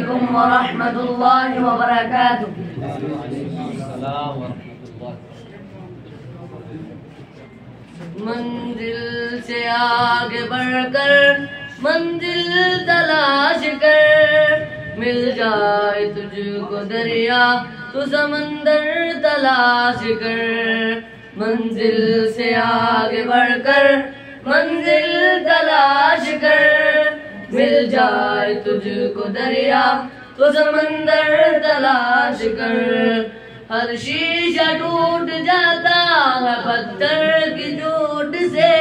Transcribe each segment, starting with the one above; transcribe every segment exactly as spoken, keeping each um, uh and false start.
अलैकुम व रहमतुल्लाहि व बरकातुहू। मंजिल से आगे बढ़कर मंजिल तलाश कर, मिल जाए तुझको दरिया तो समंदर तलाश कर। मंजिल से आगे बढ़कर मंजिल तलाश कर, मिल जाए तुझको दरिया तो समंदर तलाश कर। हर शीशा टूट जाता है पत्थर की चोट से,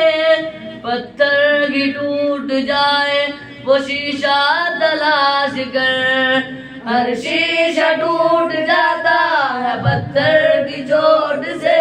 पत्थर की टूट जाए वो शीशा तलाश कर। हर शीशा टूट जाता है पत्थर की चोट से,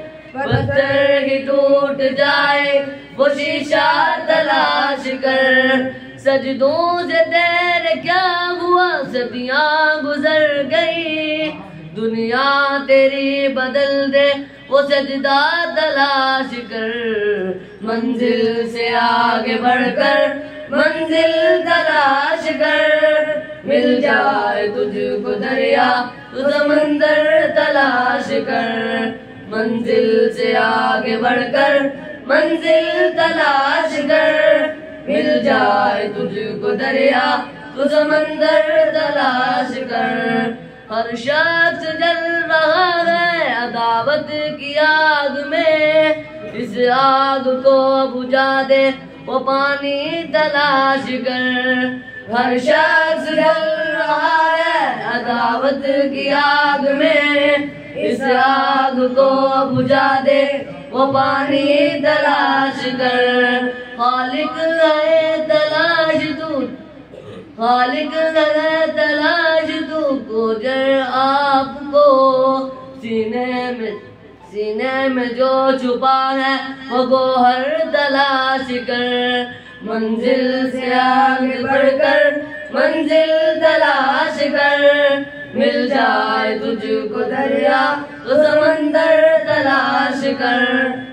पत्थर की टूट जाए वो शीशा तलाश कर। सजदों से तेरे क्या हुआ, सदियां गुजर गई, दुनिया तेरी बदल दे वो सजदा तलाश कर। मंजिल से आगे बढ़कर मंजिल तलाश कर, मिल जाए तुझको दरिया तो समंदर तलाश कर। मंजिल से आगे बढ़कर मंजिल तलाश कर, मिल जाए तुझको दरिया तो समंदर तलाश कर। हर शख्स जल रहा है अदावत की आग में, इस आग को बुझा दे वो पानी तलाश कर। हर शख्स जल रहा है अदावत की आग में, इस आग को बुझा दे वो पानी तलाश कर। खालिक है तलाश तू, खालिक है तलाश तू को जर आपको, सीने में सीने में जो छुपा है वो गोहर तलाश कर। मंजिल से आगे बढ़कर मंजिल तलाश कर, मिल जाए तुझको दरिया तो समंदर तलाश कर।